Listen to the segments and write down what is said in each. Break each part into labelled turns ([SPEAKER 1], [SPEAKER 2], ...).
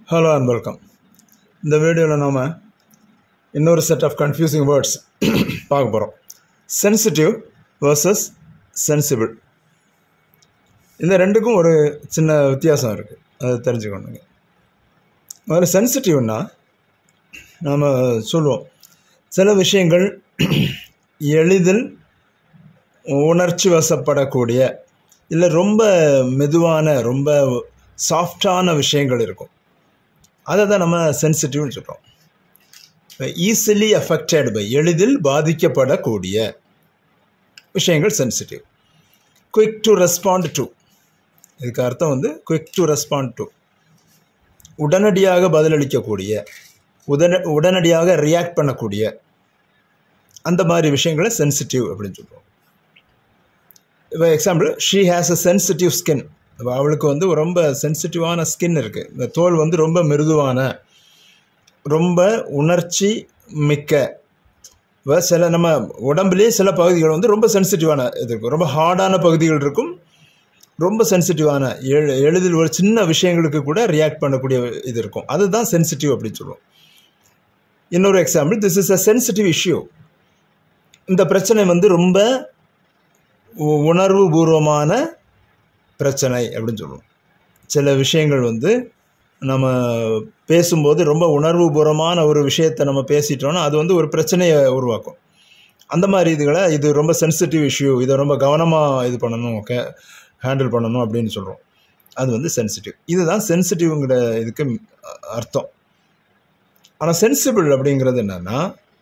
[SPEAKER 1] Hello and welcome. In the video, we another set of confusing words. Sensitive versus sensible. இந்த ரெண்டுக்கும் ஒரு சின்ன வித்தியாசம் இருக்கு. அது தெரிஞ்சுக்கணுங்க. ஒரு சென்சிட்டிவ்னா நாம சொல்லுவோம். சில விஷயங்கள் எளிதில் உணர்ச்சி வசப்படக்கூடிய இல்ல ரொம்ப மெதுவான ரொம்ப சாஃப்டான விஷயங்கள் இருக்கும். அதை தான் நம்ம சென்சிட்டிவ்னு சொல்கிறோம். ஈஸிலி அஃபெக்டட் பை எளிதில் பாதிக்கப்படக்கூடிய விஷயங்கள் sensitive. Quick to respond to, இதுக்கு அர்த்தம் வந்து குயிக் டு ரெஸ்பாண்ட் டு, உடனடியாக பதிலளிக்கக்கூடிய, உடனடியாக ரியாக்ட் பண்ணக்கூடிய அந்த மாதிரி விஷயங்களை சென்சிட்டிவ் அப்படின்னு சொல்லுவோம். இப்போ example, she has a sensitive skin. அவளுக்கு வந்து ரொம்ப சென்சிட்டிவான ஸ்கின் இருக்குது. இந்த தோல் வந்து ரொம்ப மிருதுவான, ரொம்ப உணர்ச்சி மிக்க. சில நம்ம உடம்புலேயே சில பகுதிகள் வந்து ரொம்ப சென்சிட்டிவான இது இருக்கும். ரொம்ப ஹார்டான பகுதிகள் இருக்கும், ரொம்ப சென்சிட்டிவான, எளிதில் ஒரு சின்ன விஷயங்களுக்கு கூட ரியாக்ட் பண்ணக்கூடிய இது இருக்கும். அதுதான் சென்சிட்டிவ் அப்படின்னு சொல்லுவோம். இன்னொரு example, this is a sensitive issue. இந்த பிரச்சனை வந்து ரொம்ப உணர்வு பூர்வமான பிரச்சனை அப்படின்னு சொல்லுவோம். சில விஷயங்கள் வந்து நம்ம பேசும்போது ரொம்ப உணர்வுபூர்வமான ஒரு விஷயத்தை நம்ம பேசிட்டோம்னா அது வந்து ஒரு பிரச்சனையை உருவாக்கும். அந்த மாதிரி இதுகளை இது ரொம்ப சென்சிட்டிவ் இஷ்யூ, இதை ரொம்ப கவனமாக இது பண்ணணும், ஹேண்டில் பண்ணணும் அப்படின்னு சொல்கிறோம். அது வந்து சென்சிட்டிவ். இதுதான் சென்சிட்டிவ்ங்கிற இதுக்கு அர்த்தம். ஆனால் சென்சிபிள் அப்படிங்கிறது என்னன்னா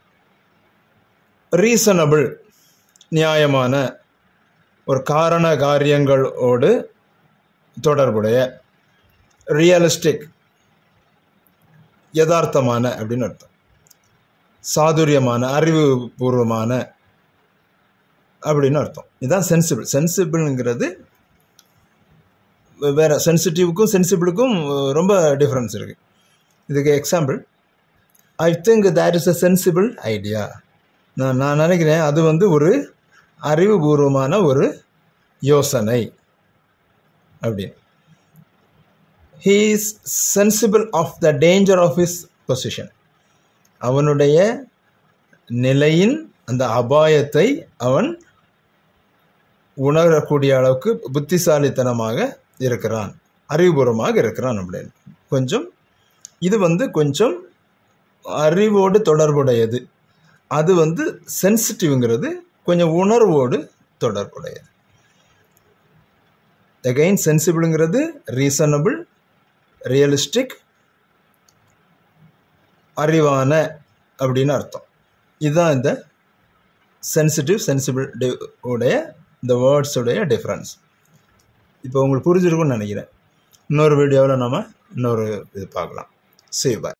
[SPEAKER 1] ரீசனபிள், நியாயமான, ஒரு காரண காரியங்களோடு தொடர்புடைய, ரியலிஸ்டிக், யதார்த்தமான அப்படின்னு அர்த்தம். சாதுரியமான, அறிவுபூர்வமான அப்படின்னு அர்த்தம். இதுதான் சென்சிபிள். சென்சிபிள்ங்கிறது வேற, சென்சிட்டிவ்க்கும் சென்சிபிளுக்கும் ரொம்ப டிஃப்ரென்ஸ் இருக்குது. இதுக்கு example, I think that is a sensible idea. நான் நினைக்கிறேன் அது வந்து ஒரு அறிவுபூர்வமான ஒரு யோசனை அப்படின்னு. He is sensible of the danger of his position. அவனுடைய நிலையின் அந்த அபாயத்தை அவன் உணரக்கூடிய அளவுக்கு புத்திசாலித்தனமாக இருக்கிறான், அறிவுபூர்வமாக இருக்கிறான் அப்படின்னு. கொஞ்சம் இது வந்து கொஞ்சம் அறிவோடு தொடர்புடையது. அது வந்து சென்சிட்டிவ்ங்கிறது கொஞ்சம் உணர்வோடு தொடர்புடையது. அகைன், சென்சிபிள்ங்கிறது ரீசனபிள், ரியலிஸ்டிக், அறிவான அப்படின்னு அர்த்தம். இதுதான் இந்த சென்சிட்டிவ் சென்சிபிள் உடைய இந்த வேர்ட்ஸுடைய டிஃப்ரென்ஸ். இப்போ உங்களுக்கு புரிஞ்சிருக்கும்னு நினைக்கிறேன். இன்னொரு வீடியோவில் நம்ம இன்னொரு இது பார்க்கலாம். See you, bye.